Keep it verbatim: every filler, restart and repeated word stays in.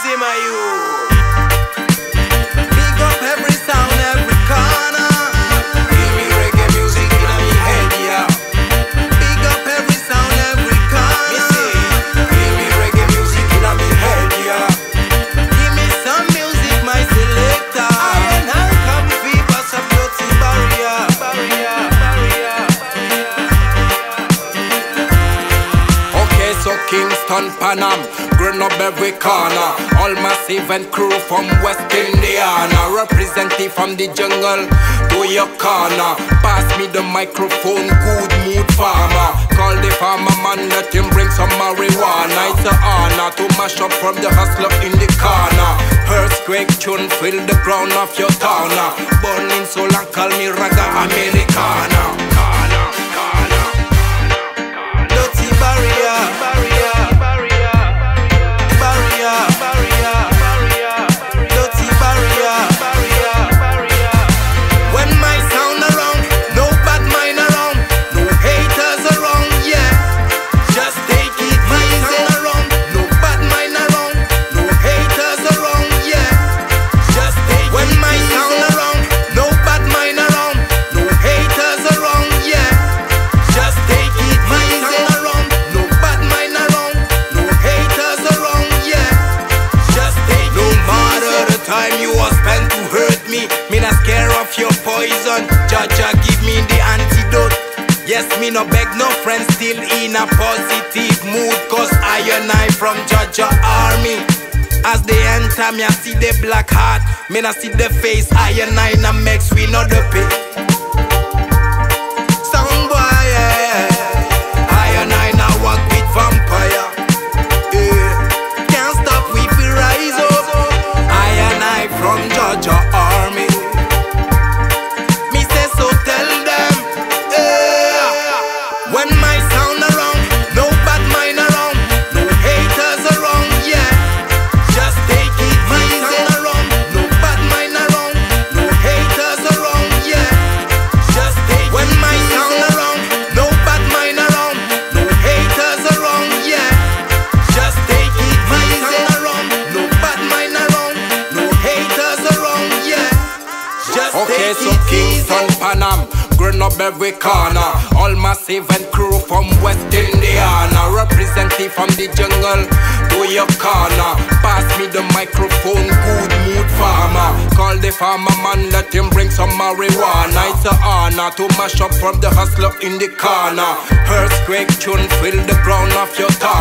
easy, my you. Big up every sound, every corner. Give me reggae music in my head, yeah. Big up every sound, every corner. Me say, give me reggae music in my head, yeah. Give me some music, my selector. I and I come fever, some dirty barrier, barrier, barrier, barrier. Okay, so Kingston, Panam, Grenoble every corner. All massive and crew from West Indiana, representing from the jungle to your corner. Pass me the microphone, good mood farmer. Call the farmer man, let him bring some marijuana. It's an honor to mash up from the hustler in the corner. Earthquake tune, fill the ground of your town. Burning soul and call me Raga Americana. Corner, corner, corner. Dirty barrier, barrier, barrier, barrier, barrier, barrier, dirty barrier, barrier, barrier. When my sound around, no bad mind around, no haters around, yeah. Just take it easy around, no bad mind around, no haters around, yeah. Just take it easy. When my sound around, no bad mind around, no haters around, yeah. Just take it easy around, no bad mind around, no haters around, yeah. Just take it easy. No matter the time you are spent to hurt me, me not scared of your poison. Jaja give me the antidote. Yes, me no beg no friends, still in a positive mood. Cause I and I from Jaja army. As they enter me, I see the black heart. Me not see the face, I and I na mix, we know the pay. Sound boy, yeah. I and I now walk with vampire. Yeah. Can't stop, we feel rise up. I and I from Jaja army. Me say so, tell them, yeah. When my sound around, no bad mind around, no haters around, yeah. Just take it easy around, no bad mind around, no haters around, yeah. Just take it. When my sound around, no bad mind around, no haters around, yeah. Just take it easy around, no bad mind around, no haters around, yeah. Just Okay, take so it Kingston, easy. Panam, Grenoble every corner. All massive and crew from West Indiana, representing from the jungle to your corner. Pass me the microphone, good mood farmer. Call the farmer man, let him bring some marijuana. It's an honor to mash up from the hustler in the corner. Earthquake tune, fill the ground of your town.